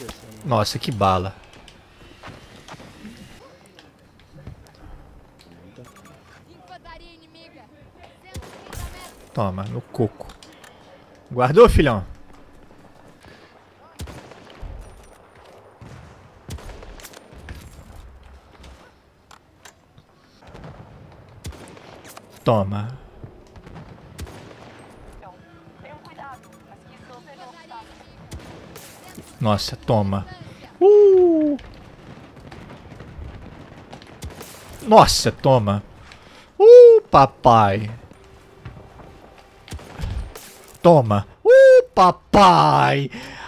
descendo. Nossa, que bala. Infantaria inimiga. 130 metros. Toma, no coco. Guardou, filhão? Toma. Nossa, toma. Nossa, toma. Papai. Toma. Papai.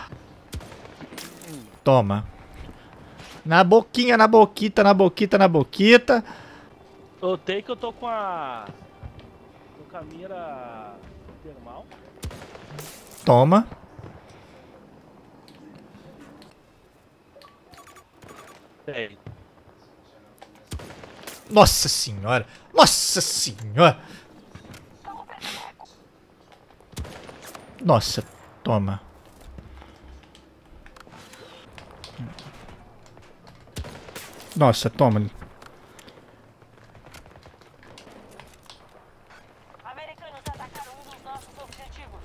Toma. Na boquinha, na boquita, na boquita, na boquita. Notei que eu tô com a... Tô com a mira termal. Toma. Tem. Nossa senhora. Nossa senhora. Nossa, toma. Nossa, toma. Americanos atacaram um dos nossos objetivos.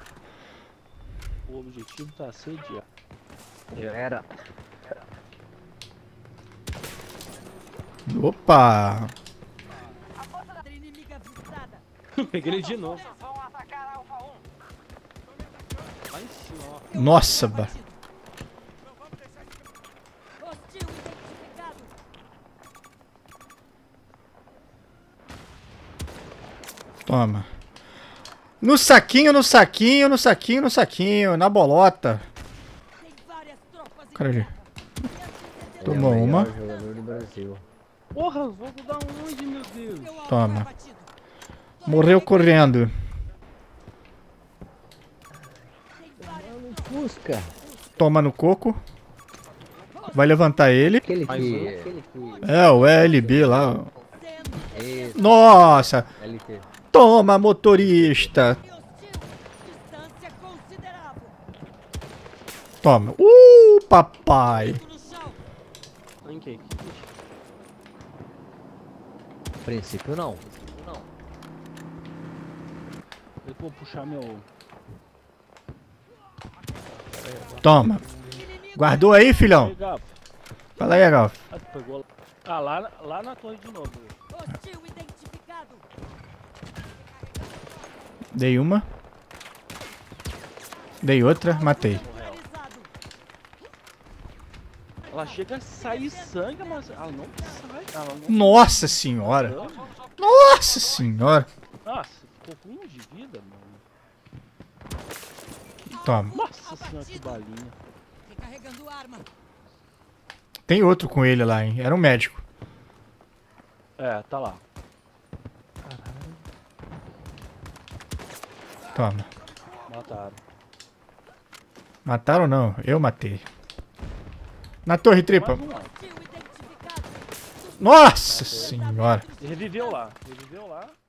O objetivo tá assediado. Já era. Opa. A força da inimiga avistada. Peguei ele de novo. Vão atacar Alfa 1. Lá em cima, ó. Nossa, ba. Hostil identificado. Toma. No saquinho, no saquinho, no saquinho, no saquinho. Na bolota. Tem várias tropas Cara ali. Ele Tomou é o uma. melhor jogador do Brasil. Porra, vou dar onde, meu Deus? Toma. Morreu correndo. Fusca. Toma no coco. Vai levantar ele. Aquele Mais que... um. Aquele que... É, o LB lá. Esse, Nossa. LT. Toma, motorista. Distância considerável. Toma. Papai. No chão. Tanquei. Princípio não. Eu vou puxar meu... Toma. Guardou aí, filhão? Legal. Fala aí, Ralf. Ah, tu pegou... Ah, lá na torre de novo. Hostil identificado. Dei uma. Dei outra. Matei. Finalizado. Ela chega a sair sangue, mas ela não sai. Ela não... Nossa senhora. Nossa senhora. Nossa, ficou com 1 de vida, mano. Toma. Nossa senhora, que balinha. Recarregando arma. Tem outro com ele lá, hein? Era um médico. É, tá lá. Toma. Mataram. Mataram ou não? Eu matei. Na torre tripla. Mais um lá. Hostil identificado. Nossa senhora. Ele reviveu lá. Reviveu lá.